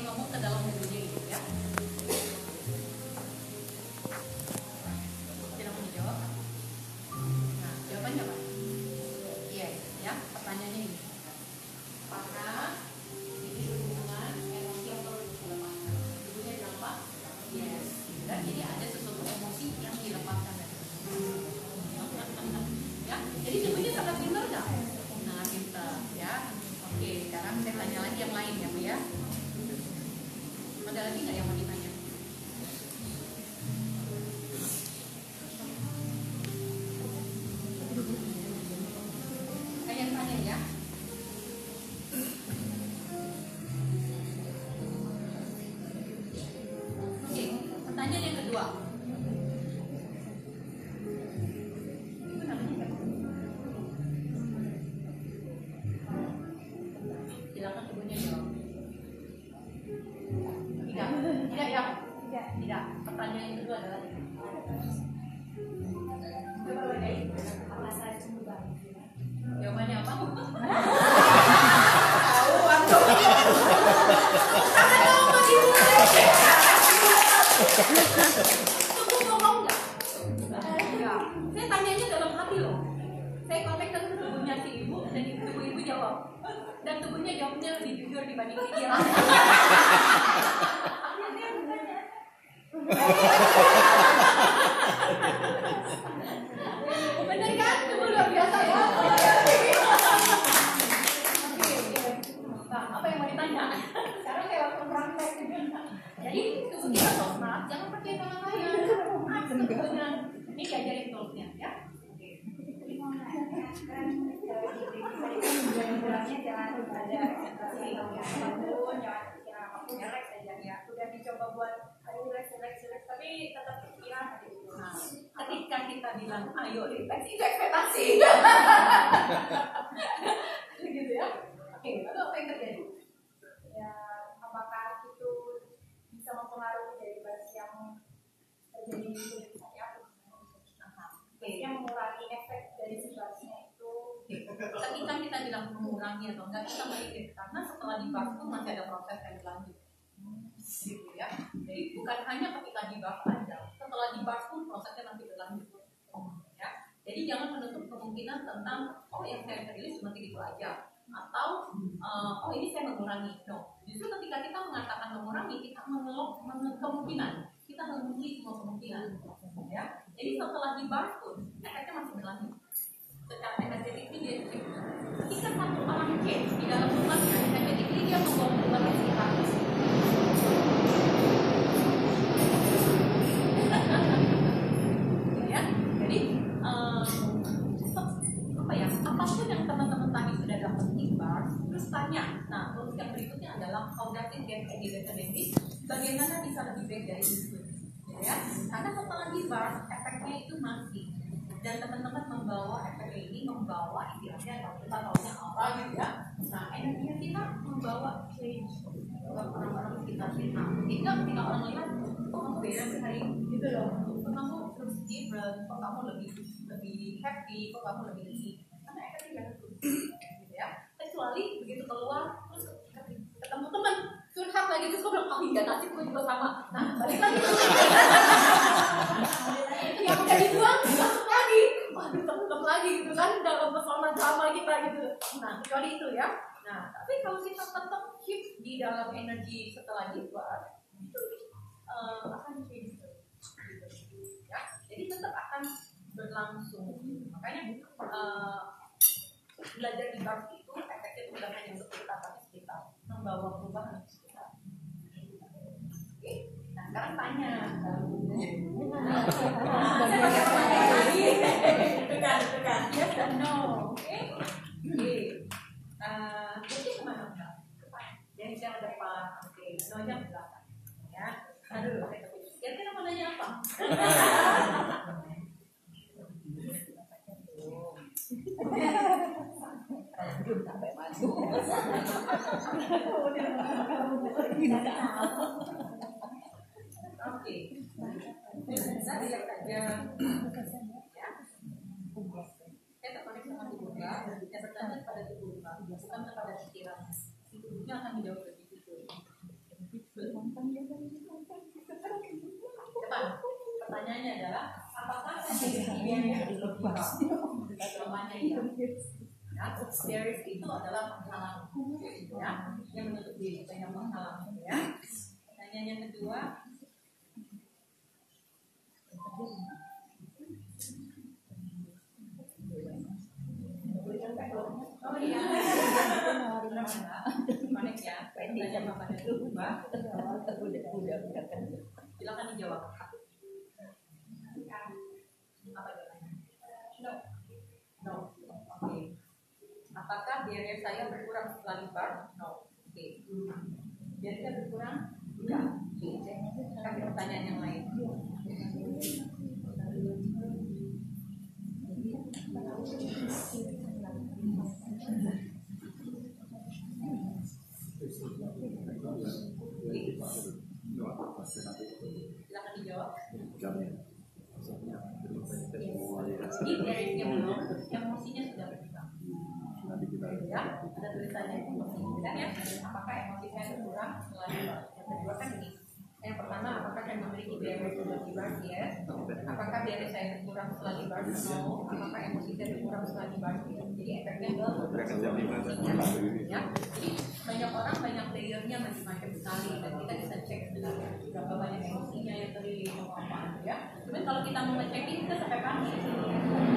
ngomong ke dalam tubuhnya itu ya. Tidak mau dijawab? Nah, jawabannya apa? Yes, ya. Pertanyaannya ini. Apakah ini hubungan emosi yang perlu dilepaskan? Tubuhnya dilepas? Yes. Dan jadi ada sesuatu emosi yang dilepaskan dari tubuh. Ya, jadi tubuhnya sangat pintar nggak? Nah, pintar ya. Oke, sekarang saya tanya lagi yang lain ya, Bu ya. Ada lagi nggak yang mau ditanya? Kalian tanya ya. Oke, pertanyaan yang kedua. Itu namanya apa? Silakan ibunya jawab. Tidak ya. Tidak. Pertanyaan yang kedua adalah jawabannya apa? Tahu waktu. Tunggu ngomong nggak? Enggak. Saya tanyanya dalam hati loh. Saya kontak ke tubuhnya si ibu dan ibu jawab. Dan tubuhnya jawabnya lebih jujur dibanding dia. Bener kan? Tubuh luar biasa ya. Nah, apa yang mau ditanya? Sekarang kayak waktu praktek. Jadi tubuh kita smart, jangan percaya sama saya. Sebetulnya ini diajarin toolsnya ya. Udah dicoba buat relax, tapi tetap pikiran gitu. Nah, ketika kita bilang ayo relax, itu ekspektasi. Gitu ya. Oke, lalu apa yang terjadi? Ya, apakah itu bisa mempengaruhi dari bahas yang terjadi di tubuh saya? Biasanya mengurangi efek dari situasinya itu. Ketika kita bilang mengurangi atau enggak, kita melihat karena setelah dibahas itu masih ada proses yang berlanjut. Gitu ya. Jadi bukan hanya ketika dibahas aja, setelah dibahas pun prosesnya masih berlanjut. Ya. Jadi jangan menutup kemungkinan tentang yang saya rilis seperti itu aja, atau ini saya mengurangi. No, justru ketika kita mengatakan mengurangi, kita mengelok kemungkinan, kita mengunci semua kemungkinan. Ya. Jadi setelah dibahas pun efeknya masih berlanjut. Secara energetik ketika satu orang change di dalam rumahnya, energetik dia membawa perubahan yang sekitar. Ya, jadi apapun yang teman-teman tadi sudah dapat timbal, terus tanya. Nah, terus yang berikutnya adalah how does it get evidence? Bagaimana bisa lebih baik dari itu? Ya, karena setelah timbal, efeknya itu masih. Dan teman-teman membawa efek ini, membawa istilahnya kalau kita tahunya apa gitu ya. Nah, energinya kita membawa change ke orang-orang sekitar kita. Sehingga ketika orang lihat, kok kamu beda sekali gitu loh. Kok kamu terus different, kok kamu lebih happy, kok kamu lebih ini. Karena efeknya gitu ya. Kecuali begitu keluar, terus ketemu teman curhat lagi, terus kok bilang, oh iya nasib gue juga sama. Nah, balik lagi. Yang udah dibuang, masuk lagi. Waduh, tetep lagi gitu kan, dalam pesona drama kita gitu. Nah, kecuali itu ya. Nah, tapi kalau kita tetap keep di dalam energi setelah dibuat, itu akan change gitu. Ya, jadi tetap akan berlangsung. Makanya belajar di bar itu efeknya bukan hanya untuk kita, tapi kita membawa perubahan untuk kita. Oke, nah sekarang tanya. Tekan. Yes dan no. Oke. Jadi kemana? Jadi jangan depan. Oke, no-nya belakang. Ya. Aduh, kira-kira mau nanya apa? Belum sampai masuk. Oke. Bisa dilihat aja. Ya. Saya terkonek sama tubuh Mbak. Saya bertanya kepada tubuh Mbak, bukan kepada pikiran. Tubuhnya akan menjawab lebih jujur. pertanyaannya adalah apakah barrier itu jawabannya iya. Ya, barrier itu adalah penghalang, ya, yang menutup diri, yang menghalang, ya. Pertanyaan yang kedua, oh iya, manik ya, pertanyaan apa pada berubah? Silakan dijawab. Apa jawabannya? No. Oke. Apakah barrier saya berkurang setelah libar? No. Oke. Barrier saya berkurang? Tidak. Oke. Pertanyaan yang lain. Silakan dijawab. Jadi barriernya belum, emosinya sudah berkurang. Ya, ada tulisannya emosi. Dan ya, apakah emosi saya berkurang setelah libar? Yang kedua kan ini. Yang pertama, apakah saya memiliki barrier setelah libar? Yes. Apakah barrier saya berkurang setelah libar? No. Apakah emosi saya berkurang setelah libar? Yes. Jadi efeknya adalah ya. Jadi banyak orang banyak layernya macam-macam sekali dan kita bisa cek sebenarnya berapa banyak emosinya yang terlilit atau apa ya. Cuman kalau kita mau ngecek ini kita sampai panik.